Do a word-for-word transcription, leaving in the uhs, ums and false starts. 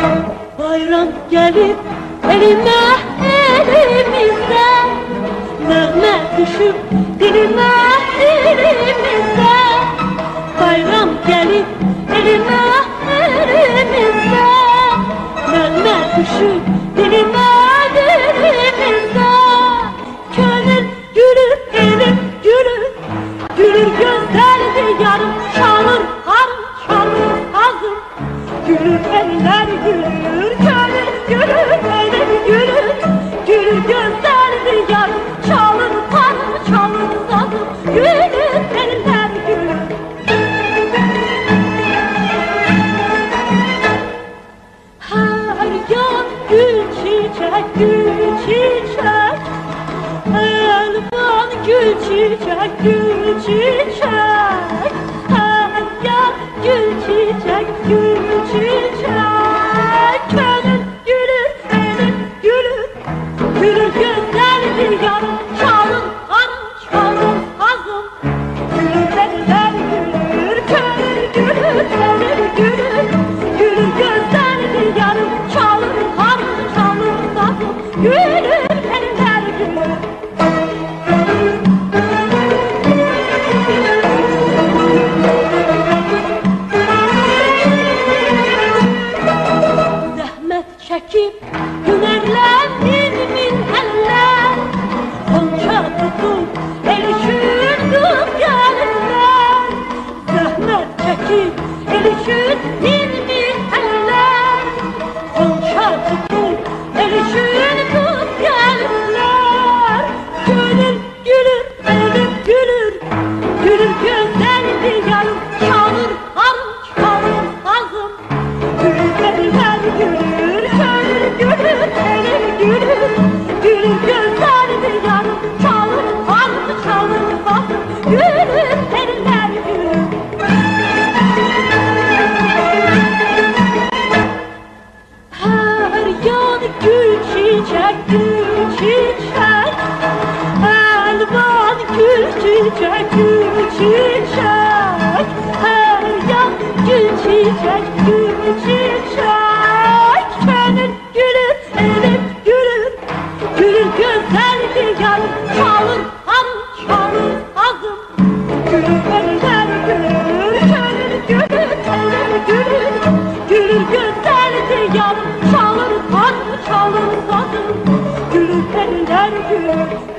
Bayram gelip elime elimizde, nağme düşüp dilime dilimizde. Bayram gelip elime elimizde, nağme düşüp dilime dilimizde. Gönül gülür, elim gülür, gülür gözlerdi yarım, çalır harım, çalır hazım. Gülür eller gülür, gönül gülür, elim gülür, gülür gözlerdi yarım, çalır harım, çalır hazım. Gülür eller gülür. Her yan gül çiçek, gül çiçek, elvan gül çiçek, gül çiçek. Her yan gül çiçek, gül çiçek. Gönül gülür, elim gülür, gülür gözlerdi yarım, çalın harım, çalın hazım. Gülür eller gülür, gönül gülür, elim gülür, gülür gözlerdi yarım, çalın harım, çalın hazım. Gülür eller gülür. Çekip hünerlendim min eller, Gonca tutup el üşürdüm gelinler. Zahmet çekip el üşürdüm min eller, Gonca tutup el üşürdüm gelinler. Gönül gülür, elim gülür, gülür gözlerdi yarım, çalır harım, çalır hazım. Gülür eller gülür, gülür, elim gülür, gülür gözlerdi yarım, çalır harım, çalır hazım. Gülür eller gülür. Her yan gül çiçek, gül çiçek, elvan gül çiçek, gül çiçek. Her yan gül çiçek, gül çiçek. Gönül gülür, elim gülür, gülür gözlerdi yarım, çalır harım, çalır hazım. Gülür eller gülür, gönül gülür, elim gülür, gülür gözlerdi yarım, çalır harım, çalır hazım. Gülür eller gülür.